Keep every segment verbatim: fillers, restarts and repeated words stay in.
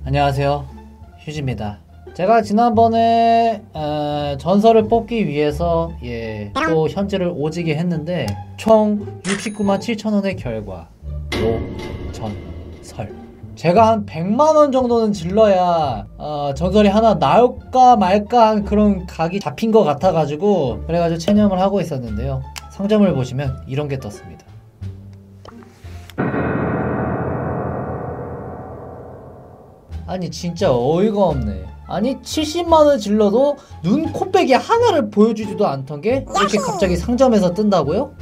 안녕하세요, 휴지입니다. 제가 지난번에 어, 전설을 뽑기 위해서 예, 또 현질을 오지게 했는데 총 육십구만 칠천원의 결과 노전설. 제가 한 백만원 정도는 질러야 어, 전설이 하나 나올까 말까 한 그런 각이 잡힌 것 같아가지고 그래가지고 체념을 하고 있었는데요, 상점을 보시면 이런 게 떴습니다. 아니 진짜 어이가 없네. 아니 칠십만원 질러도 눈, 코, 빼기 하나를 보여주지도 않던 게 이렇게 갑자기 상점에서 뜬다고요?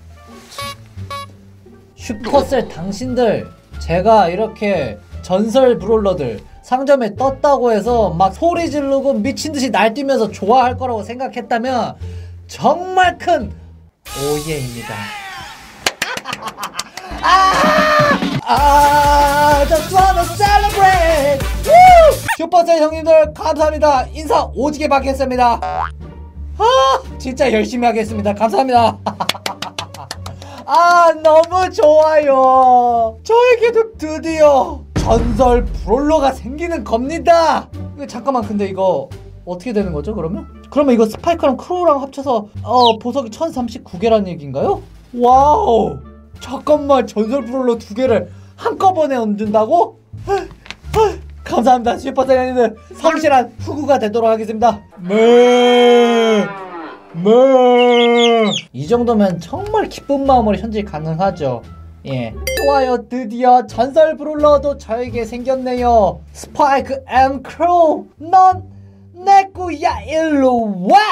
슈퍼셀 당신들, 제가 이렇게 전설 브롤러들 상점에 떴다고 해서 막 소리 지르고 미친듯이 날뛰면서 좋아할 거라고 생각했다면 정말 큰 오해입니다. 아! 아, just wanna celebrate! Woo! 슈퍼셀 형님들 감사합니다. 인사 오지게 받겠습니다. 아, 진짜 열심히 하겠습니다. 감사합니다. 아, 너무 좋아요. 저에게도 드디어 전설 브롤러가 생기는 겁니다. 잠깐만, 근데 이거 어떻게 되는 거죠, 그러면? 그러면 이거 스파이크랑 크로우랑 합쳐서 어, 보석이 천삼십구 개라는 얘기인가요? 와우! 잠깐만, 전설 브롤러 두 개를 한꺼번에 얹는다고? 감사합니다, 슈퍼셀 형님들. 성실한 후구가 되도록 하겠습니다. 네. 네. 이 정도면 정말 기쁜 마음으로 현질 가능하죠. 예. 좋아요, 드디어 전설 브롤러도 저에게 생겼네요. 스파이크 앤 크로우, 넌 내 꾸야, 일로 와!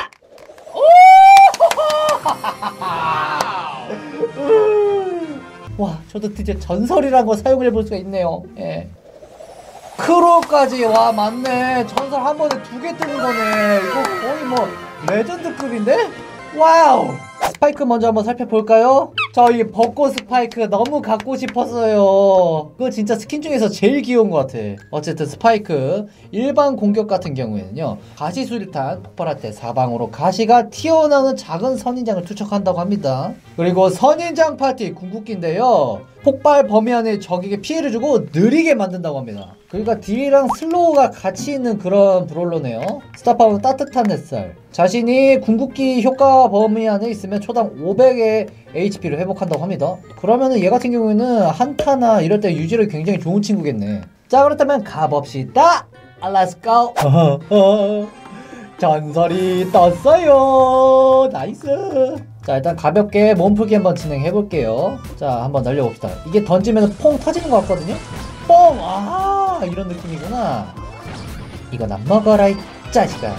와, 저도 드디어 전설이라는 거 사용을 해볼 수가 있네요. 예. 크로우까지, 와, 맞네. 전설 한 번에 두 개 뜨는 거네. 이거 거의 뭐 레전드급인데? 와우! 스파이크 먼저 한번 살펴볼까요? 저 이 벚꽃 스파이크 너무 갖고 싶었어요. 그거 진짜 스킨 중에서 제일 귀여운 것 같아. 어쨌든 스파이크 일반 공격 같은 경우에는요, 가시 수류탄 폭발할 때 사방으로 가시가 튀어나오는 작은 선인장을 투척한다고 합니다. 그리고 선인장 파티 궁극기인데요, 폭발 범위 안에 적에게 피해를 주고 느리게 만든다고 합니다. 그러니까 딜이랑 슬로우가 같이 있는 그런 브롤러네요. 스타파워는 따뜻한 햇살. 자신이 궁극기 효과 범위 안에 있으면 초당 오백의 에이치피를 회복한다고 합니다. 그러면은 얘 같은 경우에는 한타나 이럴 때 유지력이 굉장히 좋은 친구겠네. 자, 그렇다면 가봅시다. Let's go. 전설이 떴어요. 나이스. 자, 일단 가볍게 몸풀기 한번 진행해볼게요. 자, 한번 날려봅시다. 이게 던지면 퐁 터지는 것 같거든요. 뽕! 아, 이런 느낌이구나. 이건 안 먹어라, 이 자식아.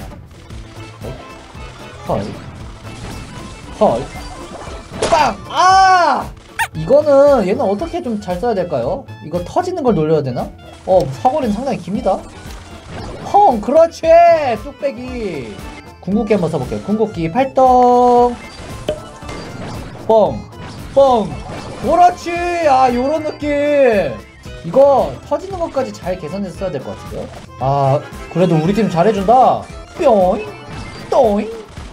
헐. 헐. 빵! 아! 이거는 얘는 어떻게 좀 잘 써야 될까요? 이거 터지는 걸 노려야 되나? 어, 사거리는 상당히 깁니다. 펑! 그렇지! 뚝배기. 궁극기 한번 써볼게요. 궁극기 발동. 뻥! 뻥! 그렇지! 아, 요런 느낌! 이거 터지는 것까지 잘 계산해서 써야 될 것 같은데요? 아, 그래도 우리 팀 잘해준다. 뿅! 똥!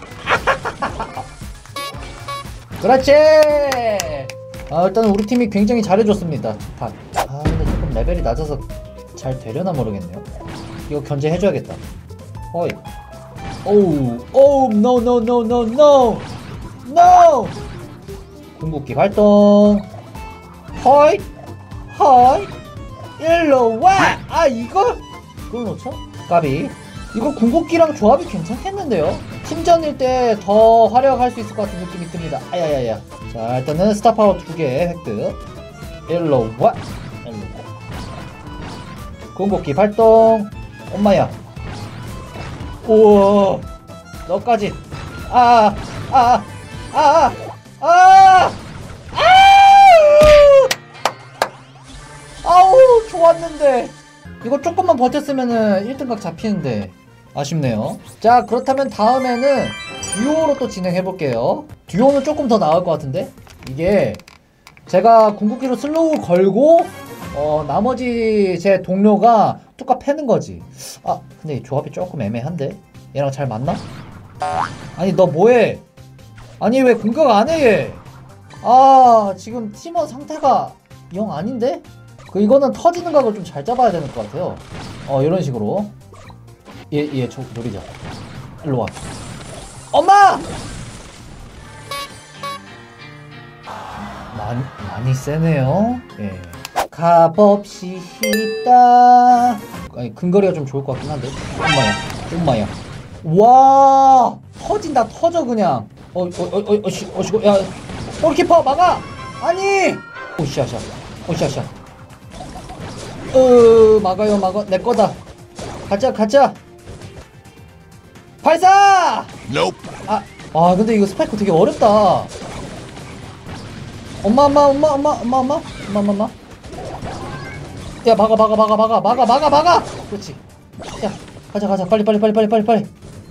그렇지! 아, 일단 우리 팀이 굉장히 잘해줬습니다. 판. 아, 근데 조금 레벨이 낮아서 잘 되려나 모르겠네요. 이거 견제해줘야겠다. 어이. 오우, 오우, no, no, no, no, no! no! 궁극기 발동. 허이! 허이! 일로 와! 아, 이걸? 그걸 놓쳐? 까비. 이거 궁극기랑 조합이 괜찮겠는데요? 팀전일 때 더 활약할 수 있을 것 같은 느낌이 듭니다. 아야야야. 자, 일단은 스타파워 두 개 획득. 일로 와! 일로 와. 궁극기 발동. 엄마야. 우와. 너까지. 아, 아, 아, 아, 아! 아우, 좋았는데. 이거 조금만 버텼으면은 일 등각 잡히는데 아쉽네요. 자, 그렇다면 다음에는 듀오로 또 진행해볼게요. 듀오는 조금 더 나을 것 같은데? 이게 제가 궁극기로 슬로우 걸고 어, 나머지 제 동료가 뚜까 패는 거지. 아, 근데 이 조합이 조금 애매한데? 얘랑 잘 맞나? 아니, 너 뭐해? 아니, 왜 공격 안 해, 얘? 아, 지금 팀원 상태가 영 아닌데? 그 이거는 터지는 각을 좀 잘 잡아야 되는 것 같아요. 어 이런 식으로. 얘얘 저 노리자. 일로 와. 엄마! 많이 많이 세네요. 예. 가봅시다. 아니 근거리가 좀 좋을 것 같긴 한데. 엄마야, 엄마야. 와 터진다 터져 그냥. 어어어어 어시 어시고 야 골키퍼 막아. 아니. 오샤샤 오샤샤. 어 막아요 막아 내 거다. 가자 가자. 발사. Nope. 아, 아 근데 이거 스파이크 되게 어렵다. 엄마 엄마 엄마 엄마 엄마 엄마 엄마 엄마 엄마. 야 막아 막아 막아 막아 막아 막아 막아. 그렇지. 야 가자 가자 빨리 빨리 빨리 빨리 빨리 빨리.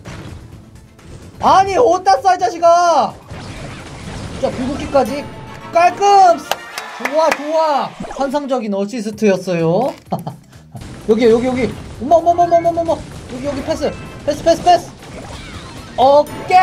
아니 어디다 쏴 이 자식아. 자 불국기까지 깔끔. 좋아 좋아. 환상적인 어시스트였어요. 여기 여기 여기. 엄마 엄마 엄마 엄마 엄마. 여기 여기 패스 패스 패스 패스. 오케이.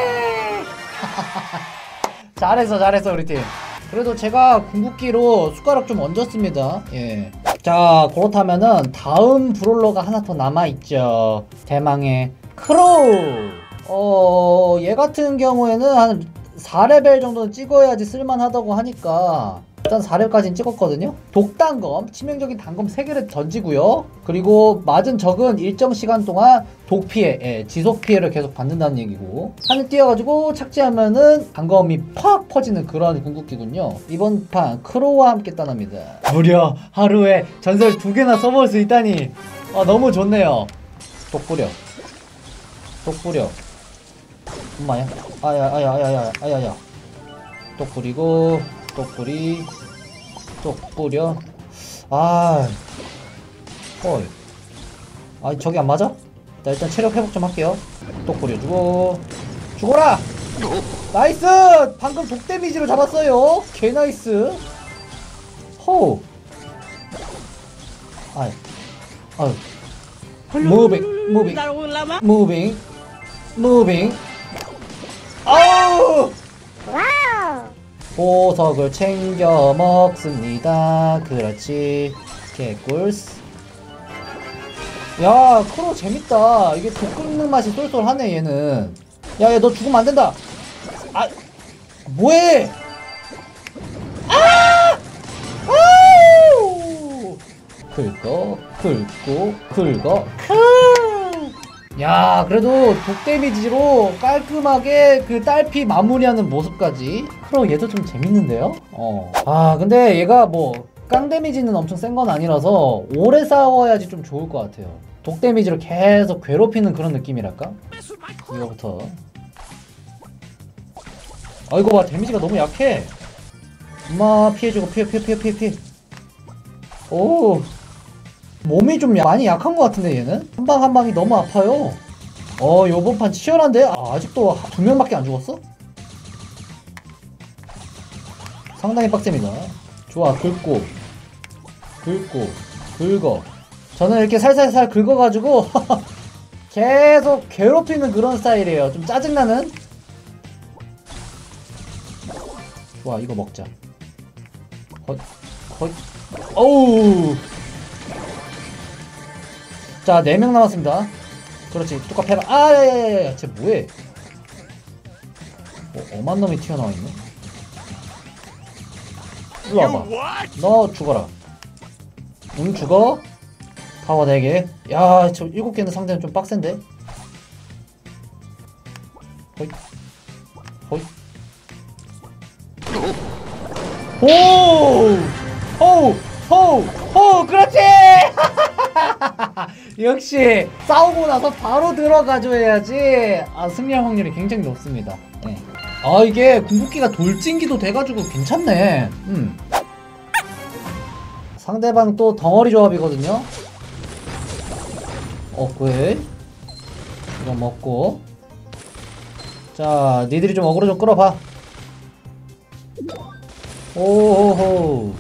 잘했어 잘했어 우리 팀. 그래도 제가 궁극기로 숟가락 좀 얹었습니다. 예. 자 그렇다면은 다음 브롤러가 하나 더 남아있죠. 대망의 크로우. 어, 얘 같은 경우에는 한 사 레벨 정도는 찍어야지 쓸만하다고 하니까 일단 사 레벨까지는 찍었거든요. 독단검, 치명적인 단검 세 개를 던지고요. 그리고 맞은 적은 일정 시간 동안 독피해, 예, 지속 피해를 계속 받는다는 얘기고, 하늘 뛰어가지고 착지하면은 단검이 팍 퍼지는 그런 궁극기군요. 이번 판 크로우와 함께 떠납니다. 무려 하루에 전설 두 개나 써볼 수 있다니 아, 너무 좋네요. 독 뿌려, 독 뿌려. 엄마야, 아야 아야 아야 아야 아야. 독 뿌리고 독 뿌리 독 뿌려. 아, 헐. 아 저기 안 맞아? 나 일단 체력 회복 좀 할게요. 독 뿌려주고 죽어라. 나이스. 방금 독 데미지로 잡았어요. 개 나이스. 호우. 아이, 아유. 무빙, 무빙, 무빙, 무빙. 아우. 보석을 챙겨 먹습니다. 그렇지. 개꿀스. 야 크로우 재밌다. 이게 독 끓는 맛이 쏠쏠하네 얘는. 야야 너 죽으면 안된다. 아 뭐해. 아! 아우! 긁어 긁고 긁어 크. 야 그래도 독 데미지로 깔끔하게 그 딸피 마무리하는 모습까지. 크로우 얘도 좀 재밌는데요? 어. 아 근데 얘가 뭐 깡 데미지는 엄청 센 건 아니라서 오래 싸워야지 좀 좋을 것 같아요. 독 데미지로 계속 괴롭히는 그런 느낌이랄까? 이거부터. 아 이거 봐 데미지가 너무 약해. 엄마 피해주고 피해 피해 피해 피해 피해. 오 몸이 좀 많이 약한 것 같은데 얘는? 한 방 한 방이 너무 아파요. 어 요번 판 치열한데? 아, 아직도 두 명밖에 안 죽었어? 상당히 빡셉니다. 좋아 긁고 긁고 긁어. 저는 이렇게 살살살 긁어가지고 계속 괴롭히는 그런 스타일이에요. 좀 짜증나는? 좋아 이거 먹자. 헛 헛. 어우. 자, 네 명 남았습니다. 그렇지, 뚜까 패봐. 아, 야야야야, 쟤 뭐해? 어, 엄한 놈이 튀어나와있네? 일로 와봐. 너 죽어라. 응, 죽어? 파워 네 개. 야, 저 일곱 개는 상대는 좀 빡센데? 호잇. 호잇. 오! 호우! 호우! 호우! 그렇지! 역시 싸우고 나서 바로 들어가줘 야지. 아 승리할 확률이 굉장히 높습니다. 네. 아 이게 궁극기가 돌진기도 돼가지고 괜찮네. 음. 상대방 또 덩어리 조합이거든요. 오케이. 이거 먹고. 자 니들이 좀 어그로 좀 끌어봐. 오호호.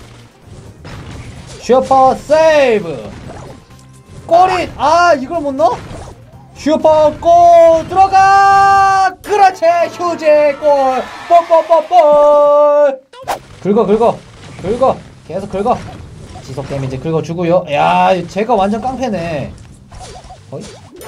슈퍼 세이브. 골이. 아 이걸 못 넣어? 슈퍼 골 들어가. 그렇지 휴지 골. 뽀뽀뽀뽀. 긁어 긁어 긁어 계속 긁어. 지속 데미지 긁어주고요. 야, 제가 완전 깡패네. 어이?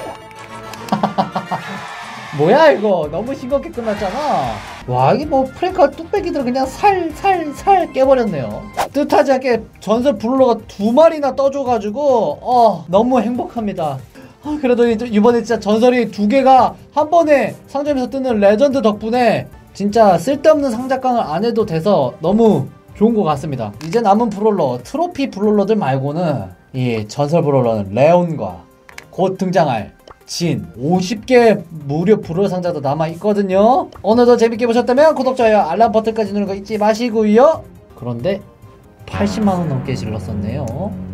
뭐야 이거 너무 싱겁게 끝났잖아. 와, 이게 뭐 프랭크와 뚝배기들 그냥 살 살 살 깨버렸네요. 뜻하지 않게 전설 브롤러가 두 마리나 떠줘가지고 어 너무 행복합니다. 아, 그래도 이번에 진짜 전설이 두 개가 한 번에 상점에서 뜨는 레전드 덕분에 진짜 쓸데없는 상자깡을 안 해도 돼서 너무 좋은 것 같습니다. 이제 남은 브롤러, 트로피 브롤러들 말고는 이 전설 브롤러는 레온과 곧 등장할 진 오십 개 무료 브롤 상자도 남아있거든요. 오늘도 재밌게 보셨다면 구독, 좋아요, 알람 버튼까지 누르는 거 잊지 마시고요. 그런데 팔십만 원 넘게 질렀었네요.